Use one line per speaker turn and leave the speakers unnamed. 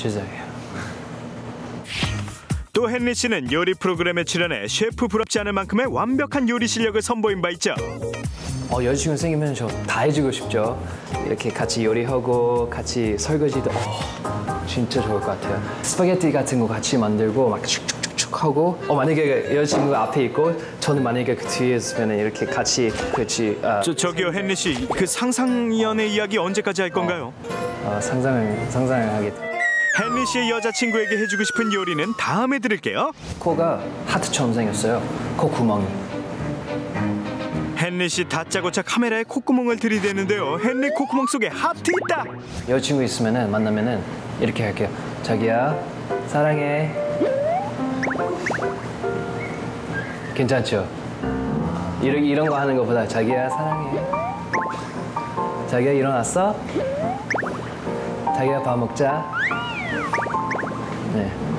죄송해요.
또 헨리 씨는 요리 프로그램에 출연해 셰프 부럽지 않을 만큼의 완벽한 요리 실력을 선보인 바 있죠.
여자친구 생기면 저 다 해주고 싶죠. 이렇게 같이 요리하고 같이 설거지도 진짜 좋을 것 같아요. 스파게티 같은 거 같이 만들고 막 축축축축 하고 만약에 여자친구가 앞에 있고 저는 만약에 그 뒤에 있으면 이렇게 같이
저기요 헨리 씨, 그 상상 연애 이야기 언제까지 할 건가요?
상상을 하게 돼요.
헨리 씨의 여자친구에게 해주고 싶은 요리는 다음에 들을게요.
코가 하트처럼 생겼어요. 코 구멍이.
헨리 씨 다짜고짜 카메라에 콧구멍을 들이대는데요. 헨리 콧구멍 속에 하트 있다.
여자친구 있으면은 만나면은 이렇게 할게요. 자기야 사랑해. 괜찮죠? 이런 거 하는 것보다 자기야 사랑해. 자기야 일어났어? 자기야 밥 먹자. 네.